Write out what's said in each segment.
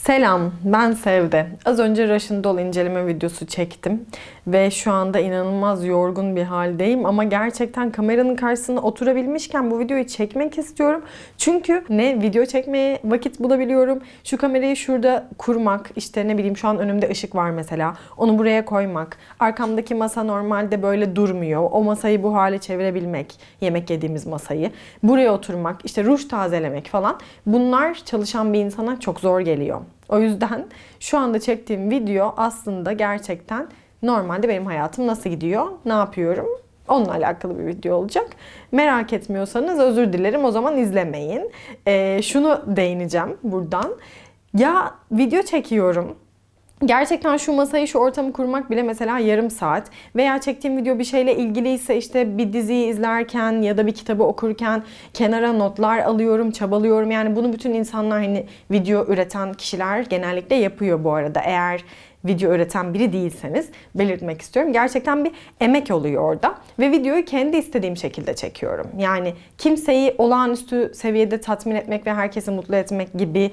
Selam, ben Sevde. Az önce Russian Doll inceleme videosu çektim ve şu anda inanılmaz yorgun bir haldeyim ama gerçekten kameranın karşısında oturabilmişken bu videoyu çekmek istiyorum. Çünkü ne video çekmeye vakit bulabiliyorum, şu kamerayı şurada kurmak, işte ne bileyim şu an önümde ışık var mesela, onu buraya koymak, arkamdaki masa normalde böyle durmuyor, o masayı bu hale çevirebilmek, yemek yediğimiz masayı, buraya oturmak, işte ruj tazelemek falan, bunlar çalışan bir insana çok zor geliyor. O yüzden şu anda çektiğim video aslında gerçekten normalde benim hayatım nasıl gidiyor, ne yapıyorum, onunla alakalı bir video olacak. Merak etmiyorsanız özür dilerim, o zaman izlemeyin. Şunu değineceğim buradan. Ya video çekiyorum. Gerçekten şu masayı, şu ortamı kurmak bile mesela yarım saat. Veya çektiğim video bir şeyle ilgiliyse işte bir diziyi izlerken ya da bir kitabı okurken kenara notlar alıyorum, çabalıyorum. Yani bunu bütün insanlar, hani video üreten kişiler genellikle yapıyor bu arada. Eğer video üreten biri değilseniz belirtmek istiyorum. Gerçekten bir emek oluyor orada. Ve videoyu kendi istediğim şekilde çekiyorum. Yani kimseyi olağanüstü seviyede tatmin etmek ve herkesi mutlu etmek gibi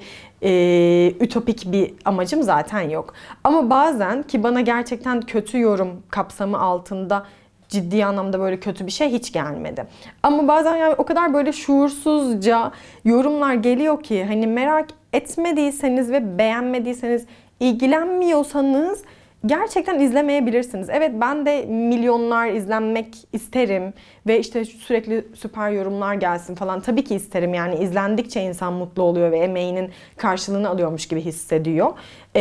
ütopik bir amacım zaten yok. Ama bazen, ki bana gerçekten kötü yorum kapsamı altında ciddi anlamda böyle kötü bir şey hiç gelmedi. Ama bazen yani o kadar böyle şuursuzca yorumlar geliyor ki, hani merak etmediyseniz ve beğenmediyseniz, ilgilenmiyorsanız gerçekten izlemeyebilirsiniz. Evet, ben de milyonlar izlenmek isterim ve işte sürekli süper yorumlar gelsin falan. Tabii ki isterim, yani izlendikçe insan mutlu oluyor ve emeğinin karşılığını alıyormuş gibi hissediyor.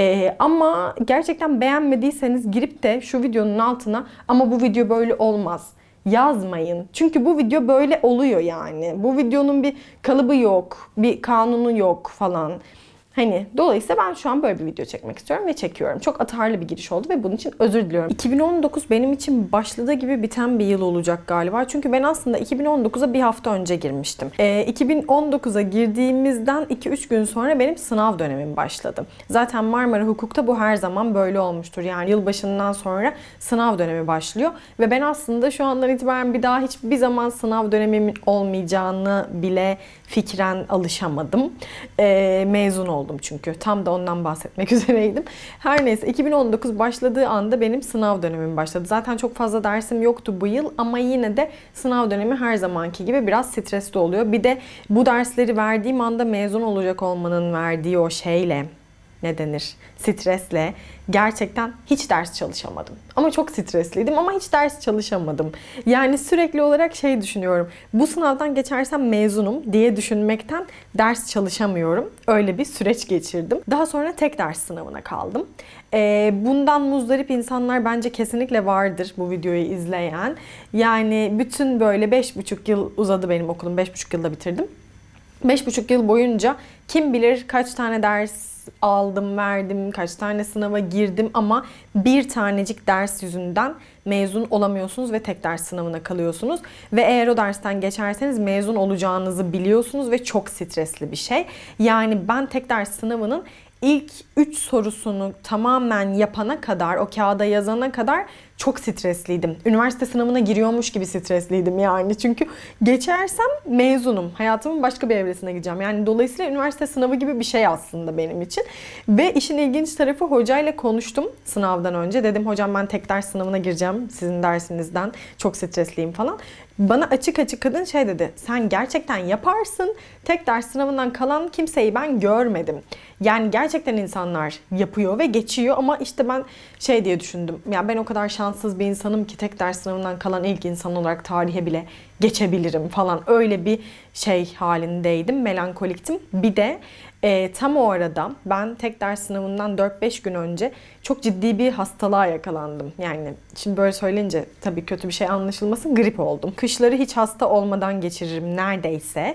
Ama gerçekten beğenmediyseniz girip de şu videonun altına "ama bu video böyle olmaz" yazmayın. Çünkü bu video böyle oluyor yani. Bu videonun bir kalıbı yok, bir kanunu yok falan. Hani dolayısıyla ben şu an böyle bir video çekmek istiyorum ve çekiyorum. Çok atarlı bir giriş oldu ve bunun için özür diliyorum. 2019 benim için başladığı gibi biten bir yıl olacak galiba. Çünkü ben aslında 2019'a bir hafta önce girmiştim. 2019'a girdiğimizden 2-3 gün sonra benim sınav dönemim başladı. Zaten Marmara Hukuk'ta bu her zaman böyle olmuştur. Yani yılbaşından sonra sınav dönemi başlıyor. Ve ben aslında şu andan itibaren bir daha hiçbir zaman sınav dönemimin olmayacağını bile fikren alışamadım. Mezun oldum çünkü. Tam da ondan bahsetmek üzereydim. Her neyse, 2019 başladığı anda benim sınav dönemim başladı. Zaten çok fazla dersim yoktu bu yıl ama yine de sınav dönemi her zamanki gibi biraz stresli oluyor. Bir de bu dersleri verdiğim anda mezun olacak olmanın verdiği o şeyle, ne denir, stresle gerçekten hiç ders çalışamadım. Ama çok stresliydim ama hiç ders çalışamadım. Yani sürekli olarak şey düşünüyorum. Bu sınavdan geçersem mezunum diye düşünmekten ders çalışamıyorum. Öyle bir süreç geçirdim. Daha sonra tek ders sınavına kaldım. Bundan muzdarip insanlar bence kesinlikle vardır bu videoyu izleyen. Yani bütün böyle 5,5 yıl uzadı benim okulum. 5,5 yılda bitirdim. 5,5 yıl boyunca kim bilir kaç tane ders aldım, verdim, kaç tane sınava girdim ama bir tanecik ders yüzünden mezun olamıyorsunuz ve tek ders sınavına kalıyorsunuz. Ve eğer o dersten geçerseniz mezun olacağınızı biliyorsunuz ve çok stresli bir şey. Yani ben tek ders sınavının ilk 3 sorusunu tamamen yapana kadar, o kağıda yazana kadar çok stresliydim. Üniversite sınavına giriyormuş gibi stresliydim yani. Çünkü geçersem mezunum. Hayatımın başka bir evresine gideceğim. Yani dolayısıyla üniversite sınavı gibi bir şey aslında benim için. Ve işin ilginç tarafı, hocayla konuştum sınavdan önce. Dedim hocam ben tek ders sınavına gireceğim sizin dersinizden. Çok stresliyim falan. Bana açık açık kadın şey dedi. Sen gerçekten yaparsın. Tek ders sınavından kalan kimseyi ben görmedim. Yani gerçekten insanlar yapıyor ve geçiyor ama işte ben şey diye düşündüm. Ya ben o kadar şanssız bir insanım ki tek ders sınavından kalan ilk insan olarak tarihe bile geçebilirim falan. Öyle bir şey halindeydim. Melankoliktim. Bir de tam o arada ben tek ders sınavından 4-5 gün önce çok ciddi bir hastalığa yakalandım. Yani şimdi böyle söyleyince tabii kötü bir şey anlaşılmasın, grip oldum. Kışları hiç hasta olmadan geçiririm neredeyse.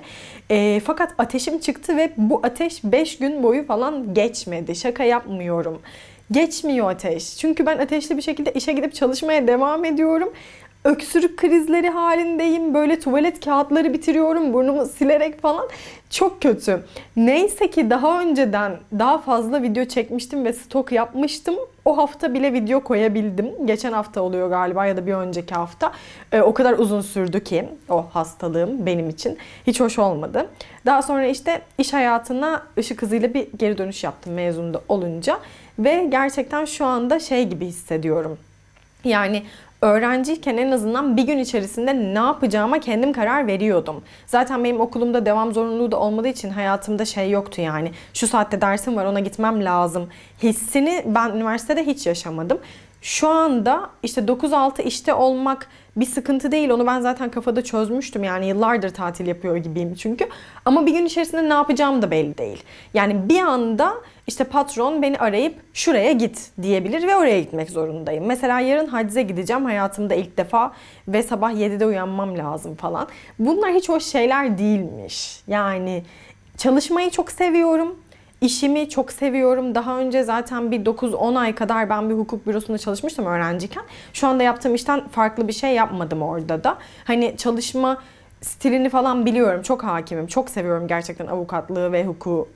Fakat ateşim çıktı ve bu ateş 5 gün boyu falan geçmedi. Şaka yapmıyorum. Geçmiyor ateş. Çünkü ben ateşli bir şekilde işe gidip çalışmaya devam ediyorum. Öksürük krizleri halindeyim. Böyle tuvalet kağıtları bitiriyorum. Burnumu silerek falan. Çok kötü. Neyse ki daha önceden daha fazla video çekmiştim ve stok yapmıştım. o hafta bile video koyabildim. Geçen hafta oluyor galiba ya da bir önceki hafta. O kadar uzun sürdü ki o hastalığım benim için. Hiç hoş olmadı. Daha sonra işte iş hayatına ışık hızıyla bir geri dönüş yaptım mezun da olunca. Ve gerçekten şu anda şey gibi hissediyorum. Yani öğrenciyken en azından bir gün içerisinde ne yapacağıma kendim karar veriyordum. Zaten benim okulumda devam zorunluluğu da olmadığı için hayatımda şey yoktu yani. Şu saatte dersim var, ona gitmem lazım hissini ben üniversitede hiç yaşamadım. Şu anda işte 9-6 işte olmak bir sıkıntı değil. Onu ben zaten kafada çözmüştüm. Yani yıllardır tatil yapıyor gibiyim çünkü. Ama bir gün içerisinde ne yapacağım da belli değil. Yani bir anda işte patron beni arayıp şuraya git diyebilir ve oraya gitmek zorundayım. Mesela yarın hacize gideceğim hayatımda ilk defa ve sabah 7'de uyanmam lazım falan. Bunlar hiç hoş şeyler değilmiş. Yani çalışmayı çok seviyorum. İşimi çok seviyorum. Daha önce zaten bir 9-10 ay kadar ben bir hukuk bürosunda çalışmıştım öğrenciyken. Şu anda yaptığım işten farklı bir şey yapmadım orada da. Hani çalışma stilini falan biliyorum. Çok hakimim. Çok seviyorum gerçekten avukatlığı ve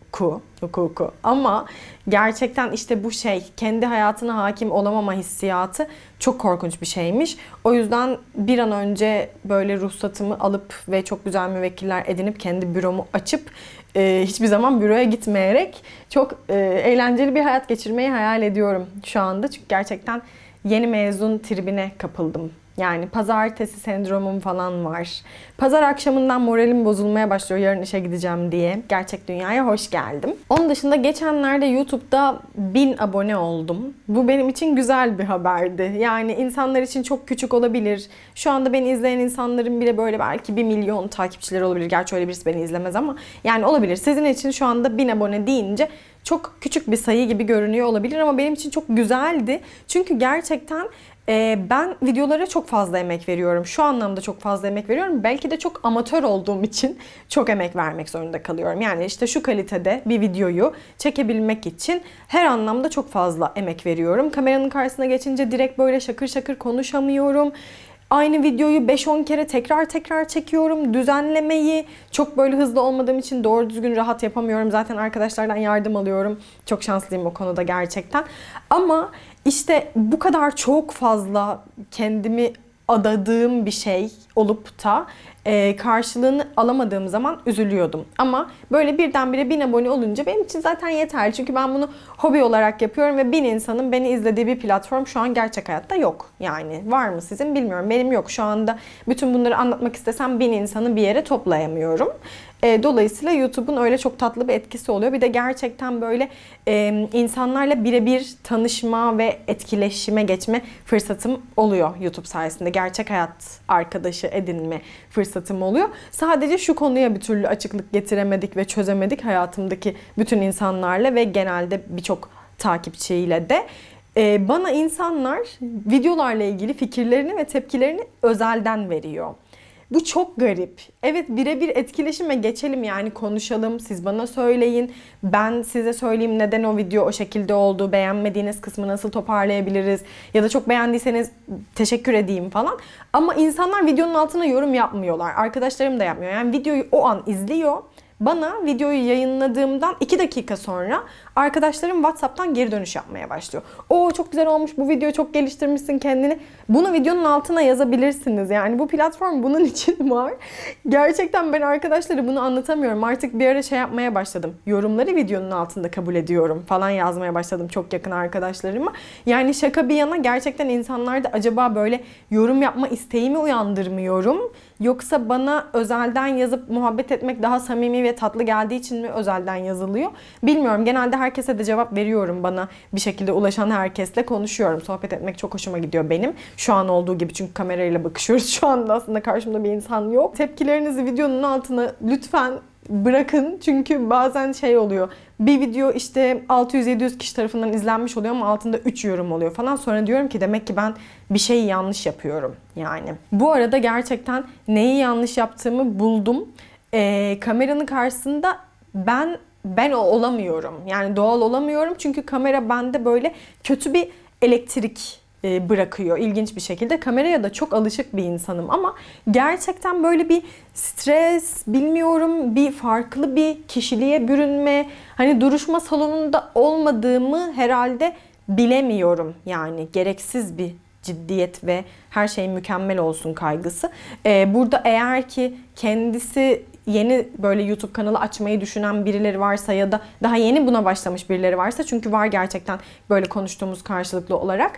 hukuku. Ama gerçekten işte bu şey, kendi hayatına hakim olamama hissiyatı çok korkunç bir şeymiş. O yüzden bir an önce böyle ruhsatımı alıp ve çok güzel müvekkiller edinip kendi büromu açıp hiçbir zaman büroya gitmeyerek çok eğlenceli bir hayat geçirmeyi hayal ediyorum şu anda. Çünkü gerçekten yeni mezun tribine kapıldım. Yani pazartesi sendromum falan var. Pazar akşamından moralim bozulmaya başlıyor yarın işe gideceğim diye. Gerçek dünyaya hoş geldim. Onun dışında geçenlerde YouTube'da 1000 abone oldum. Bu benim için güzel bir haberdi. Yani insanlar için çok küçük olabilir. Şu anda beni izleyen insanların bile böyle belki 1 milyon takipçileri olabilir. Gerçi öyle birisi beni izlemez ama yani olabilir. Sizin için şu anda 1000 abone deyince çok küçük bir sayı gibi görünüyor olabilir ama benim için çok güzeldi. Çünkü gerçekten ben videolara çok fazla emek veriyorum. Şu anlamda çok fazla emek veriyorum. Belki de çok amatör olduğum için çok emek vermek zorunda kalıyorum. Yani işte şu kalitede bir videoyu çekebilmek için her anlamda çok fazla emek veriyorum. Kameranın karşısına geçince direkt böyle şakır şakır konuşamıyorum. Aynı videoyu 5-10 kere tekrar çekiyorum. Düzenlemeyi çok böyle hızlı olmadığım için doğru düzgün rahat yapamıyorum. Zaten arkadaşlardan yardım alıyorum. Çok şanslıyım o konuda gerçekten. Ama işte bu kadar çok fazla kendimi adadığım bir şey olup da karşılığını alamadığım zaman üzülüyordum. Ama böyle birdenbire 1000 abone olunca benim için zaten yeterli. Çünkü ben bunu hobi olarak yapıyorum ve 1000 insanın beni izlediği bir platform şu an gerçek hayatta yok. Yani var mı sizin bilmiyorum. Benim yok. Şu anda bütün bunları anlatmak istesem 1000 insanı bir yere toplayamıyorum. Dolayısıyla YouTube'un öyle çok tatlı bir etkisi oluyor. Bir de gerçekten böyle insanlarla birebir tanışma ve etkileşime geçme fırsatım oluyor YouTube sayesinde. Gerçek hayat arkadaşı edinme fırsatım oluyor. Sadece şu konuya bir türlü açıklık getiremedik ve çözemedik hayatımdaki bütün insanlarla ve genelde birçok takipçiyle de. Bana insanlar videolarla ilgili fikirlerini ve tepkilerini özelden veriyor. Bu çok garip. Evet, birebir etkileşime geçelim, yani konuşalım, siz bana söyleyin, ben size söyleyeyim neden o video o şekilde oldu, beğenmediğiniz kısmı nasıl toparlayabiliriz ya da çok beğendiyseniz teşekkür edeyim falan. Ama insanlar videonun altına yorum yapmıyorlar. Arkadaşlarım da yapmıyor. Yani videoyu o an izliyor. Bana videoyu yayınladığımdan 2 dakika sonra arkadaşlarım WhatsApp'tan geri dönüş yapmaya başlıyor. Oo, çok güzel olmuş bu video, çok geliştirmişsin kendini. Bunu videonun altına yazabilirsiniz. Yani bu platform bunun için var. Gerçekten ben arkadaşlara bunu anlatamıyorum. Artık bir ara şey yapmaya başladım. Yorumları videonun altında kabul ediyorum falan yazmaya başladım çok yakın arkadaşlarıma. Yani şaka bir yana gerçekten insanlarda acaba böyle yorum yapma isteği mi uyandırmıyorum? Yoksa bana özelden yazıp muhabbet etmek daha samimi ve tatlı geldiği için mi özelden yazılıyor? Bilmiyorum. Genelde herkese de cevap veriyorum. Bana bir şekilde ulaşan herkesle konuşuyorum. Sohbet etmek çok hoşuma gidiyor benim. Şu an olduğu gibi, çünkü kamerayla bakışıyoruz. Şu anda aslında karşımda bir insan yok. Tepkilerinizi videonun altına lütfen bırakın. Çünkü bazen şey oluyor. Bir video işte 600-700 kişi tarafından izlenmiş oluyor ama altında 3 yorum oluyor falan. Sonra diyorum ki demek ki ben bir şeyi yanlış yapıyorum yani. Bu arada gerçekten neyi yanlış yaptığımı buldum. Kameranın karşısında ben olamıyorum. Yani doğal olamıyorum. Çünkü kamera bende böyle kötü bir elektrik bırakıyor ilginç bir şekilde. Kameraya da çok alışık bir insanım ama gerçekten böyle bir stres, bilmiyorum, bir farklı bir kişiliğe bürünme, hani duruşma salonunda olmadığımı herhalde bilemiyorum yani, gereksiz bir ciddiyet ve her şey mükemmel olsun kaygısı. Burada eğer ki kendisi yeni böyle YouTube kanalı açmayı düşünen birileri varsa ya da daha yeni buna başlamış birileri varsa, çünkü var gerçekten böyle konuştuğumuz karşılıklı olarak,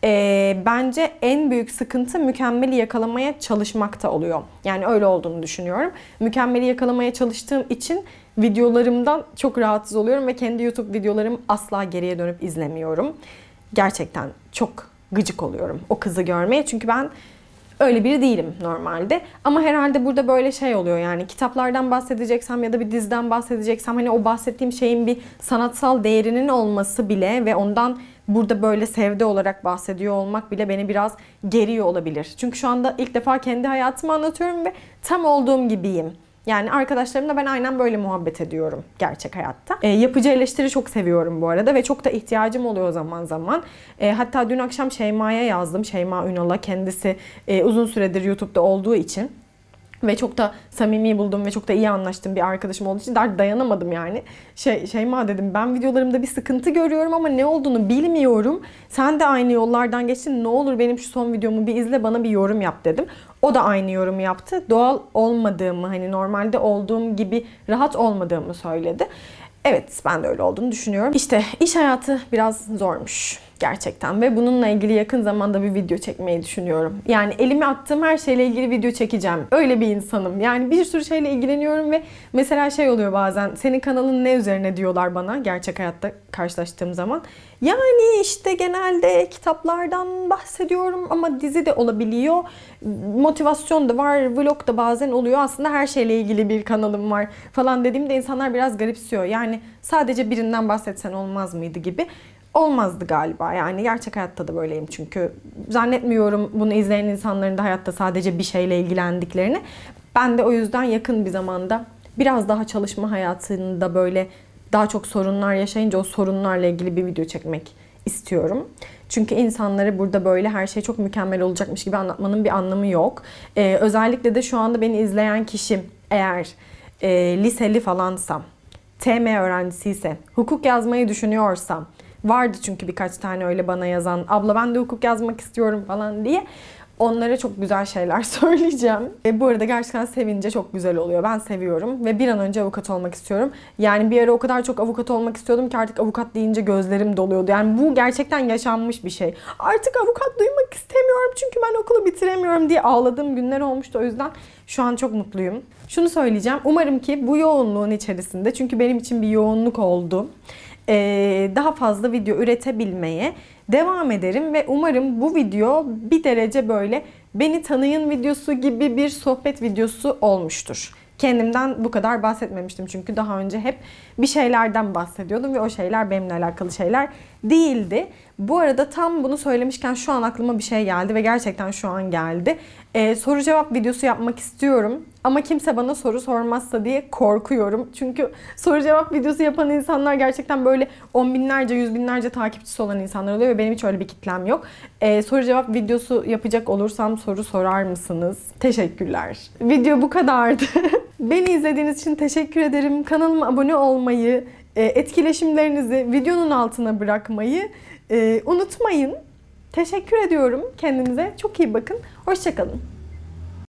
bence en büyük sıkıntı mükemmeli yakalamaya çalışmakta oluyor. Yani öyle olduğunu düşünüyorum. Mükemmeli yakalamaya çalıştığım için videolarımdan çok rahatsız oluyorum ve kendi YouTube videolarımı asla geriye dönüp izlemiyorum. Gerçekten çok gıcık oluyorum o kızı görmeye, çünkü ben öyle biri değilim normalde. Ama herhalde burada böyle şey oluyor, yani kitaplardan bahsedeceksem ya da bir diziden bahsedeceksem, hani o bahsettiğim şeyin bir sanatsal değerinin olması bile ve ondan burada böyle sevde olarak bahsediyor olmak bile beni biraz geriyor olabilir. Çünkü şu anda ilk defa kendi hayatımı anlatıyorum ve tam olduğum gibiyim. Yani arkadaşlarımla ben aynen böyle muhabbet ediyorum gerçek hayatta. Yapıcı eleştiri çok seviyorum bu arada ve çok da ihtiyacım oluyor zaman zaman. Hatta dün akşam Şeyma'ya yazdım. Şeyma Ünal'a, kendisi uzun süredir YouTube'da olduğu için ve çok da samimi buldum ve çok da iyi anlaştığım bir arkadaşım olduğu için dayanamadım yani. Şeyma dedim, ben videolarımda bir sıkıntı görüyorum ama ne olduğunu bilmiyorum. Sen de aynı yollardan geçtin. Ne olur benim şu son videomu bir izle, bana bir yorum yap dedim. O da aynı yorumu yaptı. Doğal olmadığımı, hani normalde olduğum gibi rahat olmadığımı söyledi. Evet, ben de öyle olduğunu düşünüyorum. İşte iş hayatı biraz zormuş gerçekten ve bununla ilgili yakın zamanda bir video çekmeyi düşünüyorum. Yani elime attığım her şeyle ilgili video çekeceğim. Öyle bir insanım. Yani bir sürü şeyle ilgileniyorum ve mesela şey oluyor bazen, senin kanalın ne üzerine diyorlar bana gerçek hayatta karşılaştığım zaman. Yani işte genelde kitaplardan bahsediyorum ama dizi de olabiliyor. Motivasyon da var, vlog da bazen oluyor. Aslında her şeyle ilgili bir kanalım var falan dediğimde insanlar biraz garipsiyor. Yani sadece birinden bahsetsen olmaz mıydı gibi. Olmazdı galiba. Yani gerçek hayatta da böyleyim çünkü. Zannetmiyorum bunu izleyen insanların da hayatta sadece bir şeyle ilgilendiklerini. Ben de o yüzden yakın bir zamanda biraz daha çalışma hayatında böyle daha çok sorunlar yaşayınca o sorunlarla ilgili bir video çekmek istiyorum. Çünkü insanları burada böyle her şey çok mükemmel olacakmış gibi anlatmanın bir anlamı yok. Özellikle de şu anda beni izleyen kişi eğer liseli falansam, TM öğrencisiyse, hukuk yazmayı düşünüyorsam, vardı çünkü birkaç tane öyle bana yazan, abla ben de hukuk yazmak istiyorum falan diye, onlara çok güzel şeyler söyleyeceğim. Bu arada gerçekten sevince çok güzel oluyor. Ben seviyorum ve bir an önce avukat olmak istiyorum. Yani bir ara o kadar çok avukat olmak istiyordum ki artık avukat deyince gözlerim doluyordu. Yani bu gerçekten yaşanmış bir şey. Artık avukat duymak istemiyorum çünkü ben okulu bitiremiyorum diye ağladığım günler olmuştu. O yüzden şu an çok mutluyum. Şunu söyleyeceğim. Umarım ki bu yoğunluğun içerisinde, çünkü benim için bir yoğunluk oldu, daha fazla video üretebilmeye devam ederim ve umarım bu video bir derece böyle beni tanıyın videosu gibi bir sohbet videosu olmuştur. Kendimden bu kadar bahsetmemiştim çünkü daha önce hep bir şeylerden bahsediyordum ve o şeyler benimle alakalı şeyler değildi. Bu arada tam bunu söylemişken şu an aklıma bir şey geldi ve gerçekten şu an geldi. Soru cevap videosu yapmak istiyorum ama kimse bana soru sormazsa diye korkuyorum. Çünkü soru cevap videosu yapan insanlar gerçekten böyle 10 binlerce, 100 binlerce takipçisi olan insanlar oluyor ve benim hiç öyle bir kitlem yok. Soru cevap videosu yapacak olursam soru sorar mısınız? Teşekkürler. Video bu kadardı. Beni izlediğiniz için teşekkür ederim. Kanalıma abone olmayı, etkileşimlerinizi videonun altına bırakmayı unutmayın. Teşekkür ediyorum. Kendinize çok iyi bakın. Hoşça kalın.